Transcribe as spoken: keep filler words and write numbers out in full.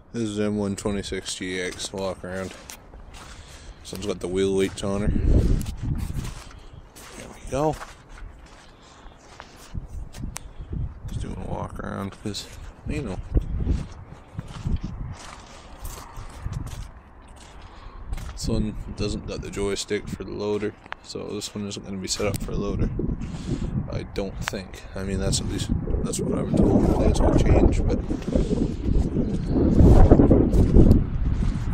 This is M one twenty-six G X walk around. This one's got the wheel weights on her. There we go. Just doing a walk around because, you know. This one doesn't got the joystick for the loader, so this one isn't going to be set up for a loader. I don't think. I mean, that's at least that's what I'm told. I think it's going to change, but